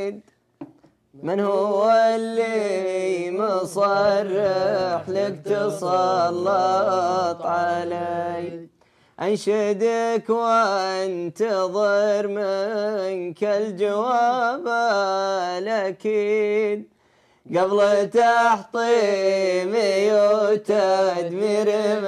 أكيد. من هو اللي مصرح لك تسلط علي؟ أنشدك وانتظر منك الجواب الأكيد، قبل تحطيمي وتدمير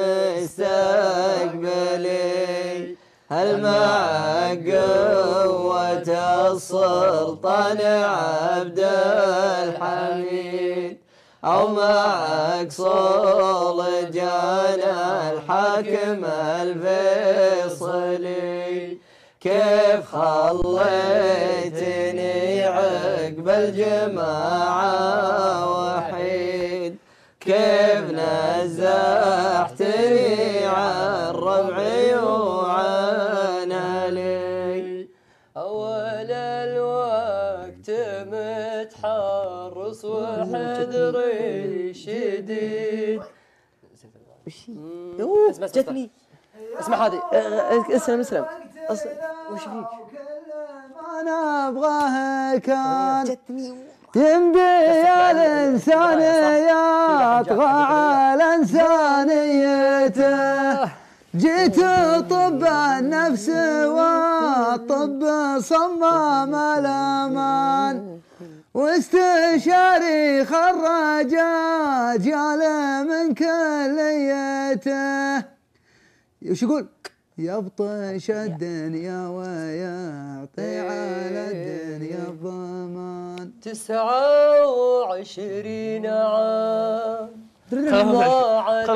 مستقبلي. هل مع قوة السلطان عبد الحميد، أو معك صولجان الحاكم الفيصلي؟ كيف خليتني عقب الجماعة وحيد؟ كيف نزحتني عن ربعي وعن أهلي؟ أول الوقت متحرص وحذري شديد. جتني. اسمع هذه. اسلم. وش فيك؟ ما نبغاه كان ينبي الإنسان يطغى على إنسانيته. جيت طب النفس والطب صمم الأمان، واستشاري خرج أجيال من كليته. وش يقول؟ يبطش الدنيا ويعطي على الدنيا الضمان. 29 عام ضاعت،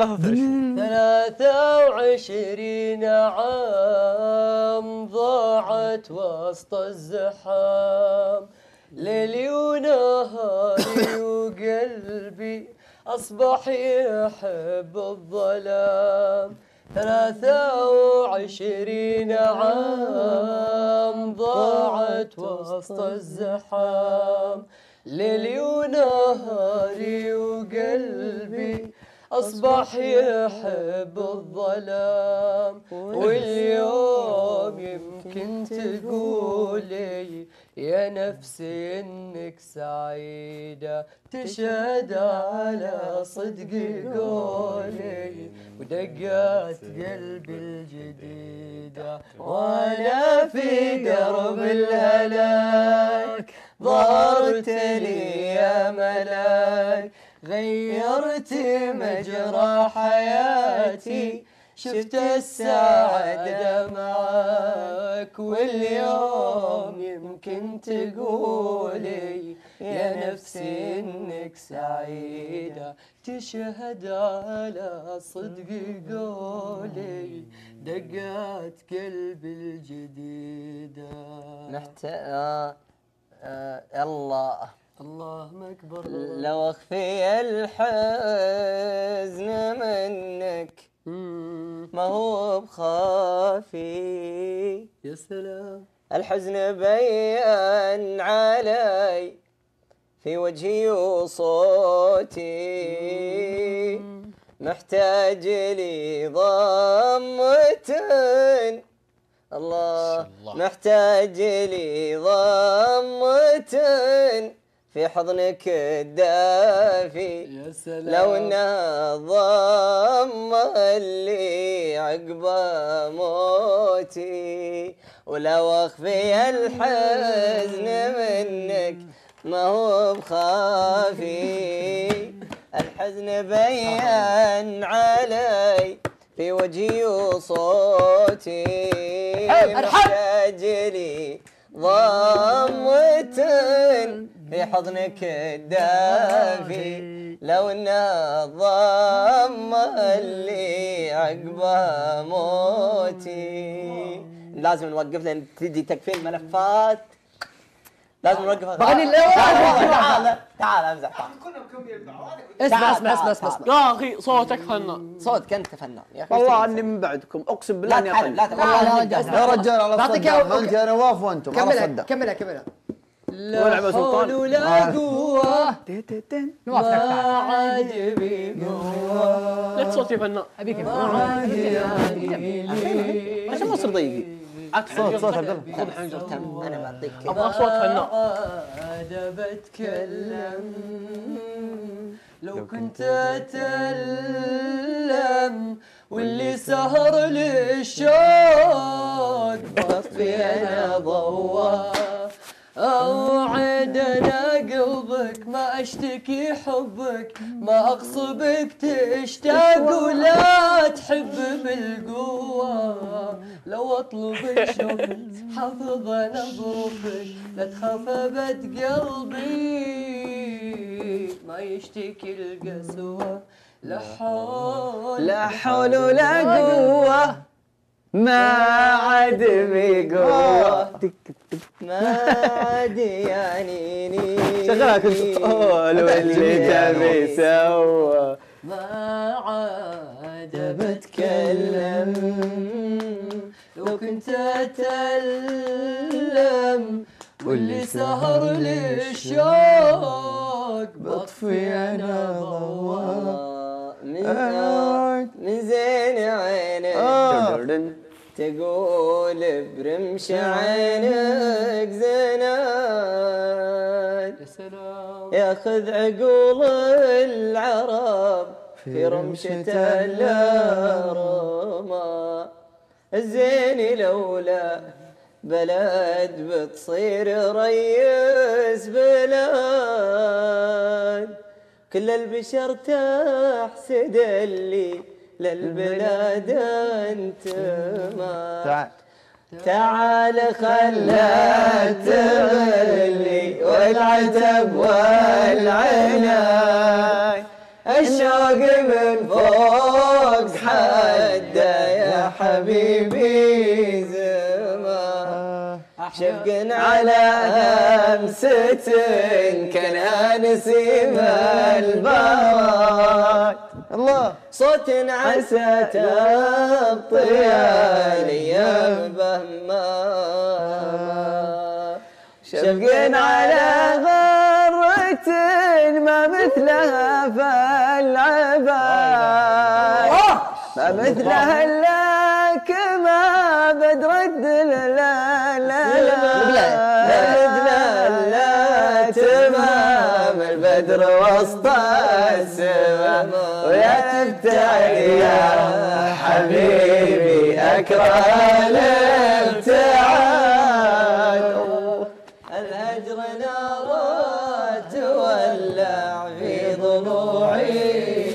23 عام ضاعت وسط الزحام. ليلي ونهاري وقلبي أصبح يحب الظلام. 23 عام ضاعت وسط الزحام. ليلي ونهاري وقلبي أصبح يحب الظلام. واليوم يمكن تقولي يا نفسي إنك سعيدة، تشهد على صدق قولي ودقات قلبي الجديدة. وأنا في درب الهلاك ظهرت لي يا ملاك، غيرت مجرى حياتي، شفت السعادة معاك. واليوم يمكن تقولي يا نفسي إنك سعيدة، تشهد على صدق قولي دقات قلبي الجديدة. الله أكبر. لو أخفي الحزن منك ما هو بخافي. يا سلام. الحزن بين علي في وجهي وصوتي، محتاج لي ضمتين. الله محتاج لي ضمتين في حضنك الدافي. يا سلام. لو انها الضمة اللي عقب موتي، ولو اخفي الحزن منك ما هو بخافي. الحزن بين علي في وجهي وصوتي، محتاج لي ضمتين في حضنك الدافي. لو انها الضمة اللي عقبها موتي. لازم نوقف لان تجي تكفين الملفات، لازم نوقفها. بغني تعال امزح. اسمع يا اخي صوتك فنان. صوتك انت فنان يا اخي. والله اني من بعدكم اقسم بالله اني اقل. لا يا رجال على الصدق، انت يا نواف وانتم على الصدق. كملها. لا حول ولا قوة ما عاد بي قوة. لا صوتي فنان. ابيك ما عشان مصر ضيقي. صوت عبد الله. انا بعطيك ابغى صوت فنان. بتكلم لو كنت أتألم واللي سهر للشوق بطفي أنا ضوى أوعد أنا قلبك ما أشتكي حبك ما أغصبك تشتاق ولا تحب بالقوة لو أطلبك شوفك حافظ أنا ظروفك لا تخاف أبد قلبي ما يشتكي القسوة لا حول ولا قوة ما عاد بقوة ما عاد يعنيني شغلها كنت طول واللي تبي سوى ما عاد بتكلم لو كنت أتألم واللي سهر للشوق بطفي أنا ضوى من زين عينك تقول برمش عينك زينات يا سلام ياخذ عقول العرب في رمشة الرمى الزين لولا بلد بتصير ريس بلاد كل البشر تحسد اللي للبلاد انتمى تعال خلات تغلي والعتب والعناي الشوق من فوق حده يا حبيبي زمان شفق على أمسة كان نسيم البرد الله صوت عسى تبطي لي بهما شفق على غرة ما مثلها في العباد ما مثلها لك ما بدرد لا لا لا تمام البدر وسط السماء ويا تبتعد يا حبيبي أكره الابتعاد الهجر نارات تولع في ضلوعي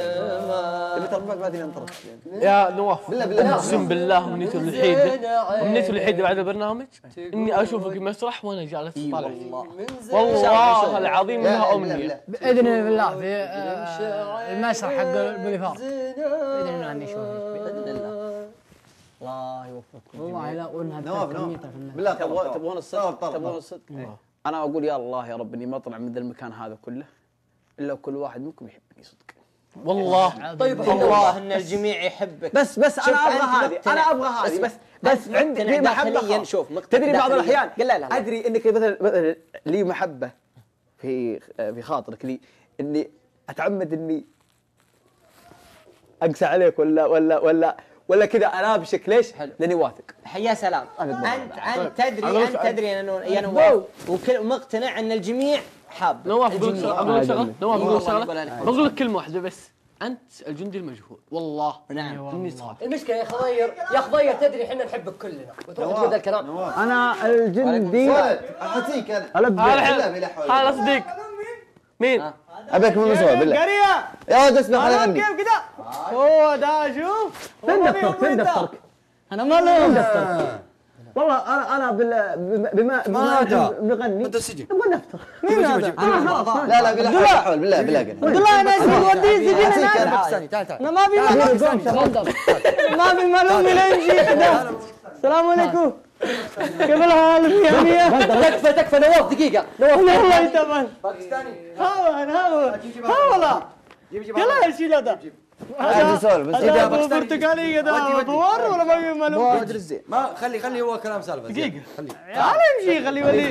كمان يا نواف بالله اقسم بالله امنيتي الوحيده بعد البرنامج اني اشوفك بمسرح وانا جالس طالع والله العظيم انها امنيه باذن الله في المسرح حق البوليفار باذن الله اني اشوفك باذن الله الله يوفقكم والله لا وانها نواف بالله تبغون الصدق انا اقول يا الله يا رب اني ما اطلع من ذا المكان هذا كله الا كل واحد منكم يحبني صدق والله طيب والله ان الجميع يحبك بس انا ابغى هذه بس عندي في محبه شوف تدري بعض الاحيان لا ادري انك مثلا لي محبه في خاطرك لي اني اتعمد اني اقسى عليك ولا كذا انابشك ليش؟ لاني واثق يا سلام انت تدري يا نواف ومقتنع ان الجميع حاب نواف اقول شغله بقول لك كلمه واحده بس انت الجندي المجهول والله نعم اني صادق المشكله يا خضير تدري احنا نحبك كلنا وتروح تقول ذا الكلام انا الجندي احطيك هذا صديق مين؟ ابيك من مسوي بالله قريه يا ولد اسمع خليني اغني كيف كذا هو ده شوف فين دفترك؟ انا ما له دفترك والله انا بما بغني انت السجن نبغى نفتر مين هذا؟ انا خلاص لا بالله حول بالله عبد الله انا اسمي ودي سجن باكستاني تعال انا ما في ما في معلوم الانجي السلام عليكم كيف الحال يا مية؟ تكفى نواف دقيقه والله يتمن باكستاني ها والله يلا شيل هذا هذا برتقالي كذا دوار ولا ما في معلوم؟ ما خلي هو كلام سالفه دقيقه تعال امشي خلي وليد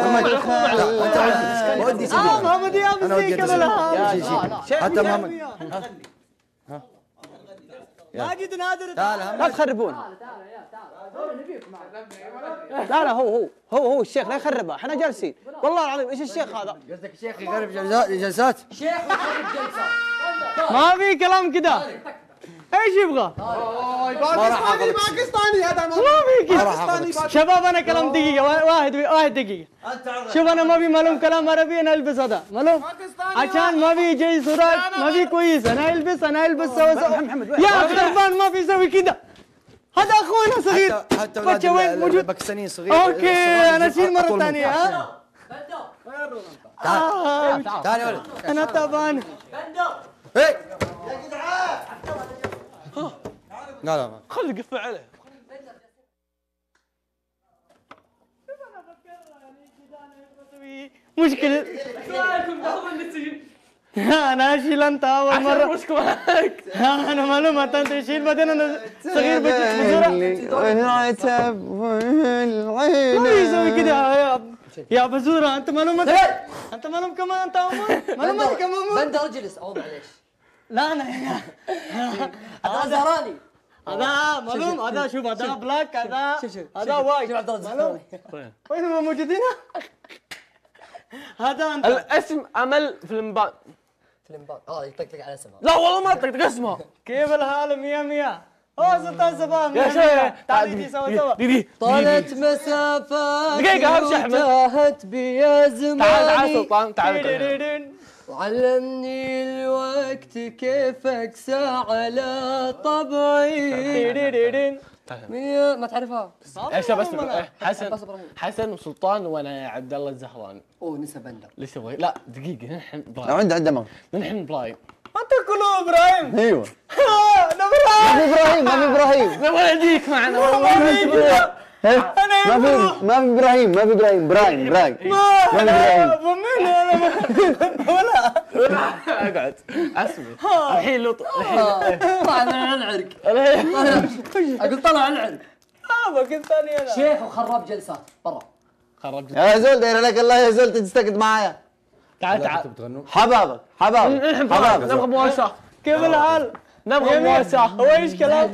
ودي سجن محمد يا مسكين كيف الحال؟ حتى محمد ماجد نادر تعال لا تخربون. لا هو الشيخ لا يخربها، احنا جالسين والله العظيم. ايش الشيخ هذا؟ قصدك الشيخ يخرب جلسات؟ ما في كلام كده. ايش يبغى؟ باكستاني هذا ما في كده. شباب انا كلام دقيقة، واحد دقيقة. شوف انا ما في معلوم كلام عربي، انا البس هذا معلوم عشان ما في جاي صورات ما في كويس. انا البس سوا يا خربان ما في يسوي كده. هذا اخونا صغير حتى اولاد الباكستانيين صغير. اوكي انا اشيل مرة ثانية. ها تعال يا ولد. انا تعبان. هي يا جدعان. لا خلي قفل عليه. مشكلة. انا اشيل انت اول مرة. مشكلة معك. انا معلومة انت تشيل بعدين انا صغير بصورة. ما يسوي كده يا بزورة. انت معلومة انت معلوم كمان انت معلومة كمان. بندر اجلس. او معليش. لا انا هذا زهراني. هذا معلوم. هذا شوف هذا بلاك. هذا وايت. معلوم وين هم موجودين؟ هذا انت. الاسم امل فلمبان. فلمبان. يطقطق على اسمها. لا والله ما طقطق اسمه. كيف الحال؟ مية سلطان صباح. يا شيخ تعال نجي سوا. دي طالت مسافات دقيقة همشي احمد. تاهت بيا زماني. تعال سلطان تعال. وعلمني الوقت كيف اقسى على طبعي. ما تعرفها؟ ايش بس حسن وسلطان وانا عبد الله الزهراني. نسى بندر. ليش ابغى؟ لا دقيقة نحن برايم. عنده نحن برايم. انت كله ابراهيم. ايوه انا ابراهيم. نبغى نجيك معنا ما في ابراهيم برايم. ولا اقعد اسمع الحين طلع العرق. اقول طلع العرق. قلت ثاني انا شيخ وخرب جلسات برا. خربت يا زول داير لك الله يا زول تستقد معايا. تعال حبابك نبغى مواساة. كيف الحال؟ نبغى مواساة. هو ايش كلام؟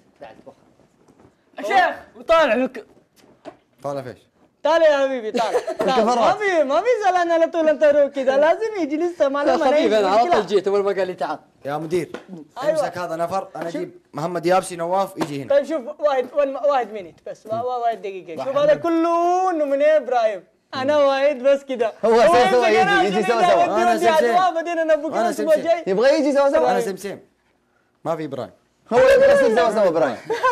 شيخ طالع لك. طالع فيش؟ تعال يا حبيبي تعال. ما في زعلان على طول انت كذا. لازم يجي لسه معلومة. حبيبي انا على طول جيت اول ما قال لي تعال. يا مدير امسك هذا نفر. انا اجيب محمد يابسي نواف يجي هنا. طيب شوف واحد مينيت بس. واحد دقيقة. شوف هذا كله انه من ابراهيم. انا واحد بس كذا. هو سوا يجي سوا. انا سمسم. يبغى يجي سوا. انا سمسم. ما في ابراهيم. هو يبغى يصير سوا ابراهيم.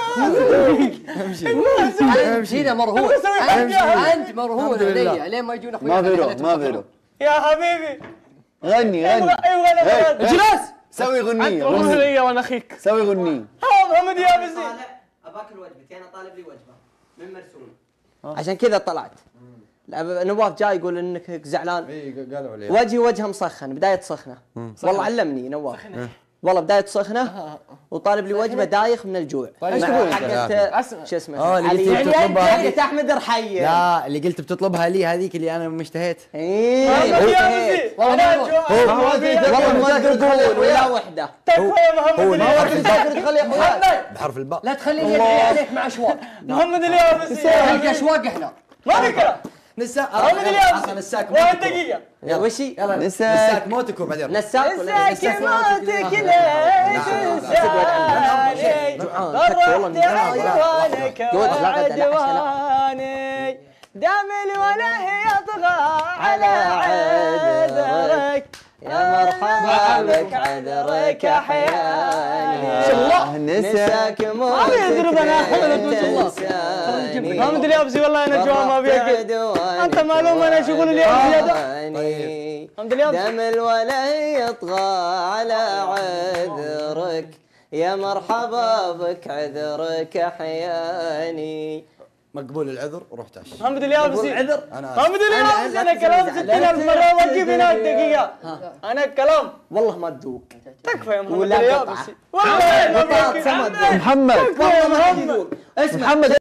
امشي هنا مرهون. انت مرهون علي لين ما يجون اخويا. ما في له. يا حبيبي غني اجلس. سوي غنية. انت لي وانا اخيك. سوي غنية. محمد يابسي. اباك الوجبتي. انا طالب لي وجبه من مرسوم. عشان كذا طلعت. نواف جاي يقول انك زعلان. اي قالوا لي وجهه مسخن. بدايه سخنه. والله علمني نواف. والله بداية سخنة وطالب لي وجبة دايخ من الجوع. ايش تقول حقت شو اسمه؟ اللي قلت بتطلبها يعني احمد رحية. لا اللي قلت بتطلبها لي هذيك اللي انا مشتهيت. والله ما تقول ولا وحدة. تكفى يا محمد اليابسي. بحرف الباء. لا تخليني ادعي عليك مع اشواق. محمد اليابسي. هلقى اشواق احنا. ما بكره. نساك. محمد اليابسي. نساك. واحد دقيقة. وشي؟ نساك موتك وبعدين. نساك موتك ليش تنساني؟ فرحت عيوانك وعدواني. دامي ولا يطغى على عذرك. يا مرحبا بك عذرك احياني. الله نساك موتك تنساني. محمد اليابسي والله انا جوا ما بيك. انت معلوم انا شغل اليوم زياده. محمد اليابسي. دم ولا يطغى على عذرك. يا مرحبا بك عذرك احياني. مقبول العذر وروح تعش. محمد اليابسي. عذر. محمد اليابسي انا كلام 60,000 مرة واجيب هناك دقيقة. انا كلام والله ما تذوق. تكفى يا محمد اليابسي. والله محمد محمد اسمع محمد